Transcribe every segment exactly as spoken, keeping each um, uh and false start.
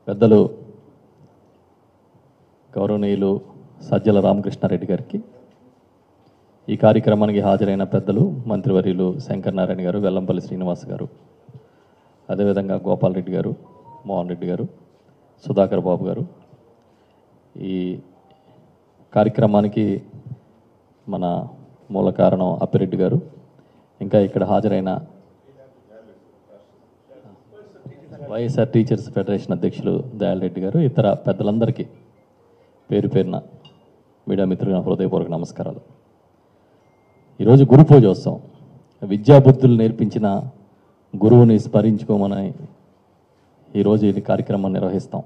పెద్దలు గౌరవనీయులు సజ్జల రామకృష్ణారెడ్డి గారికి, ఈ కార్యక్రమానికి హాజరైన పెద్దలు మంత్రివర్యులు శంకర్ నారాయణ గారు, వెల్లంపల్లి శ్రీనివాస్ గారు, అదేవిధంగా గోపాల్ రెడ్డి గారు, మోహన్ రెడ్డి గారు, సుధాకర్ బాబు గారు, ఈ కార్యక్రమానికి మన మూల కారణం అప్పిరెడ్డి గారు, ఇంకా ఇక్కడ హాజరైన వైఎస్ఆర్ టీచర్స్ ఫెడరేషన్ అధ్యక్షులు దయాల్ రెడ్డి గారు, ఇతర పెద్దలందరికీ పేరు పేరున మీడియా మిత్రుల హృదయపూర్వక నమస్కారాలు. ఈరోజు గురు పూజోత్సవం. విద్యాబుద్ధులు నేర్పించిన గురువుని స్మరించుకోమని ఈరోజు ఈ కార్యక్రమాన్ని నిర్వహిస్తాం.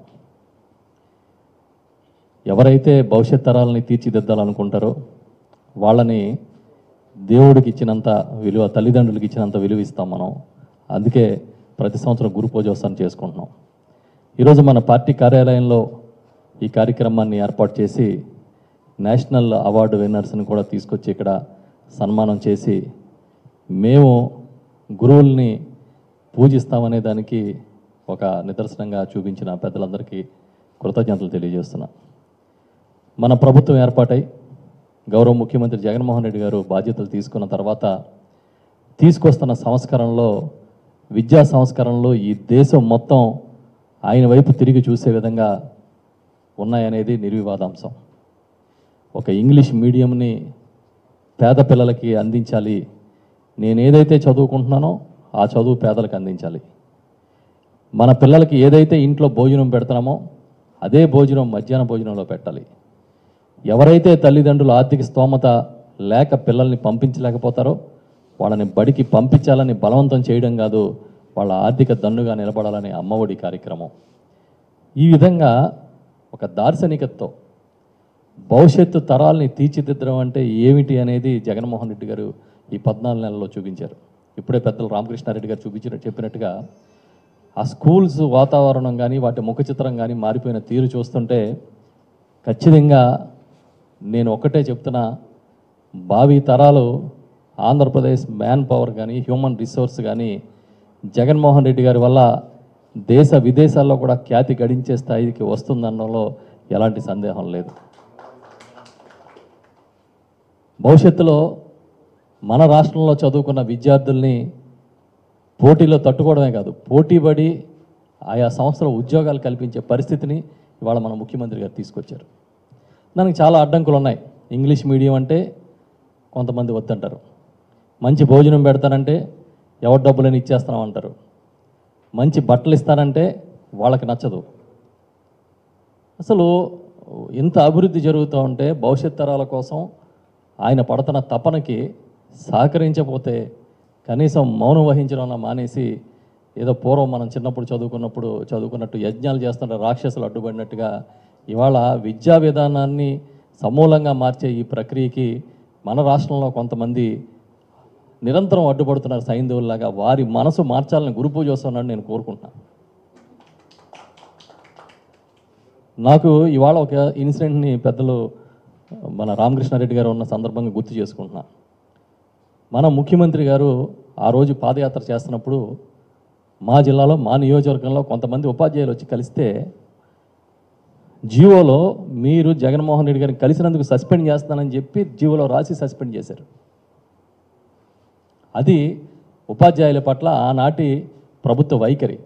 ఎవరైతే భవిష్యత్ తరాలని తీర్చిదిద్దాలనుకుంటారో వాళ్ళని దేవుడికి ఇచ్చినంత విలువ, తల్లిదండ్రులకి ఇచ్చినంత విలువ ఇస్తాం మనం. అందుకే ప్రతి సంవత్సరం గురు పూజోత్సవం చేసుకుంటున్నాం. ఈరోజు మన పార్టీ కార్యాలయంలో ఈ కార్యక్రమాన్ని ఏర్పాటు చేసి నేషనల్ అవార్డు విన్నర్స్ని కూడా తీసుకొచ్చి ఇక్కడ సన్మానం చేసి మేము గురువుల్ని పూజిస్తామనే దానికి ఒక నిదర్శనంగా చూపించిన పెద్దలందరికీ కృతజ్ఞతలు తెలియజేస్తున్నా. మన ప్రభుత్వం ఏర్పాటై గౌరవ ముఖ్యమంత్రి జగన్మోహన్ రెడ్డి గారు బాధ్యతలు తీసుకున్న తర్వాత తీసుకొస్తున్న సంస్కరణలో, విద్యా సంస్కరణలో ఈ దేశం మొత్తం ఆయన వైపు తిరిగి చూసే విధంగా ఉన్నాయనేది నిర్వివాదాంశం. ఒక ఇంగ్లీష్ మీడియంని పేద పిల్లలకి అందించాలి. నేను ఏదైతే చదువుకుంటున్నానో ఆ చదువు పేదలకు అందించాలి. మన పిల్లలకి ఏదైతే ఇంట్లో భోజనం పెడుతున్నామో అదే భోజనం మధ్యాహ్న భోజనంలో పెట్టాలి. ఎవరైతే తల్లిదండ్రులు ఆర్థిక స్తోమత లేక పిల్లల్ని పంపించలేకపోతారో వాళ్ళని బడికి పంపించాలని బలవంతం చేయడం కాదు, వాళ్ళ ఆర్థిక దన్నుగా నిలబడాలనే అమ్మఒడి కార్యక్రమం. ఈ విధంగా ఒక దార్శనికతతో భవిష్యత్తు తరాల్ని తీర్చిదిద్దడం అంటే ఏమిటి అనేది జగన్మోహన్ రెడ్డి గారు ఈ పద్నాలుగు నెలల్లో చూపించారు. ఇప్పుడే పెద్దలు రామకృష్ణారెడ్డి గారు చూపించిన చెప్పినట్టుగా ఆ స్కూల్స్ వాతావరణం కానీ వాటి ముఖ చిత్రం కానీ మారిపోయిన తీరు చూస్తుంటే ఖచ్చితంగా నేను ఒక్కటే చెప్తున్నా, భావి తరాలు ఆంధ్రప్రదేశ్ మ్యాన్ పవర్ కానీ హ్యూమన్ రిసోర్స్ కానీ జగన్మోహన్ రెడ్డి గారి వల్ల దేశ విదేశాల్లో కూడా ఖ్యాతి గడించే స్థాయికి వస్తుందనడంలో ఎలాంటి సందేహం లేదు. భవిష్యత్తులో మన రాష్ట్రంలో చదువుకున్న విద్యార్థుల్ని పోటీలో తట్టుకోవడమే కాదు, పోటీపడి ఆయా సంస్థల ఉద్యోగాలు కల్పించే పరిస్థితిని ఇవాళ మన ముఖ్యమంత్రి గారు తీసుకొచ్చారు. దానికి చాలా అడ్డంకులు ఉన్నాయి. ఇంగ్లీష్ మీడియం అంటే కొంతమంది వద్దంటారు, మంచి భోజనం పెడతానంటే ఎవరి డబ్బులని ఇచ్చేస్తామంటారు, మంచి బట్టలు ఇస్తానంటే వాళ్ళకి నచ్చదు. అసలు ఇంత అభివృద్ధి జరుగుతూ ఉంటే భవిష్యత్ తరాల కోసం ఆయన పడుతున్న తపనకి సహకరించకపోతే కనీసం మౌనం వహించడం మానేసి ఏదో పూర్వం మనం చిన్నప్పుడు చదువుకున్నప్పుడు చదువుకున్నట్టు యజ్ఞాలు చేస్తుంటే రాక్షసులు అడ్డుపడినట్టుగా ఇవాళ విద్యా విధానాన్ని సమూలంగా మార్చే ఈ ప్రక్రియకి మన రాష్ట్రంలో కొంతమంది నిరంతరం అడ్డుపడుతున్నారు సైంధవుల్లాగా. వారి మనసు మార్చాలని గురు పూజ వస్తున్నాను నేను కోరుకుంటున్నాను. నాకు ఇవాళ ఒక ఇన్సిడెంట్ని పెద్దలు మన రామకృష్ణారెడ్డి గారు ఉన్న సందర్భంగా గుర్తు చేసుకుంటున్నా. మన ముఖ్యమంత్రి గారు ఆ రోజు పాదయాత్ర చేస్తున్నప్పుడు మా జిల్లాలో మా నియోజకవర్గంలో కొంతమంది ఉపాధ్యాయులు వచ్చి కలిస్తే జీవోలో మీరు జగన్మోహన్ రెడ్డి గారిని కలిసినందుకు సస్పెండ్ చేస్తానని చెప్పి జీవోలో రాసి సస్పెండ్ చేశారు. అది ఉపాధ్యాయుల పట్ల ఆనాటి ప్రభుత్వ వైఖరి.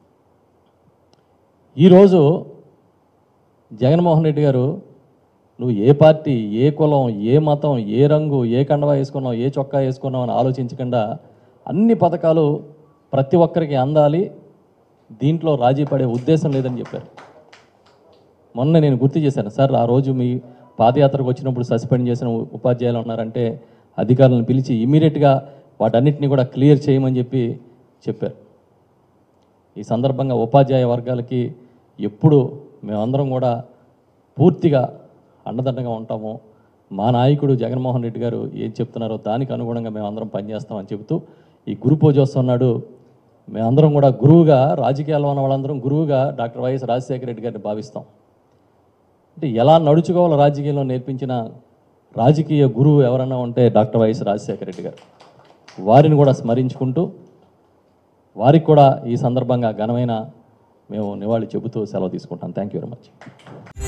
ఈరోజు జగన్మోహన్ రెడ్డి గారు నువ్వు ఏ పార్టీ, ఏ కులం, ఏ మతం, ఏ రంగు, ఏ కండవా వేసుకున్నావు, ఏ చొక్కా వేసుకున్నావు అని ఆలోచించకుండా అన్ని పథకాలు ప్రతి ఒక్కరికి అందాలి, దీంట్లో రాజీ పడే ఉద్దేశం లేదని చెప్పారు. మొన్న నేను గుర్తు చేశాను, సార్ ఆ రోజు మీ పాదయాత్రకు వచ్చినప్పుడు సస్పెండ్ చేసిన ఉపాధ్యాయులు ఉన్నారంటే అధికారులను పిలిచి ఇమీడియట్గా వాటన్నిటిని కూడా క్లియర్ చేయమని చెప్పి చెప్పారు. ఈ సందర్భంగా ఉపాధ్యాయ వర్గాలకి ఎప్పుడు మేమందరం కూడా పూర్తిగా అండదండగా ఉంటాము. మా నాయకుడు జగన్మోహన్ రెడ్డి గారు ఏం చెప్తున్నారో దానికి అనుగుణంగా మేమందరం పనిచేస్తామని చెబుతూ ఈ గురు పూజోత్సవం నాడు మేమందరం కూడా గురువుగా, రాజకీయాల్లో ఉన్న వాళ్ళందరం గురువుగా డాక్టర్ వైఎస్ రాజశేఖర రెడ్డి గారిని భావిస్తాం. అంటే ఎలా నడుచుకోవాలో రాజకీయంలో నేర్పించిన రాజకీయ గురువు ఎవరన్నా ఉంటే డాక్టర్ వైఎస్ రాజశేఖర రెడ్డి గారు. వారిని కూడా స్మరించుకుంటూ వారికి కూడా ఈ సందర్భంగా ఘనమైన మేము నివాళి చెబుతూ సెలవు తీసుకుంటాం. Thank you very much.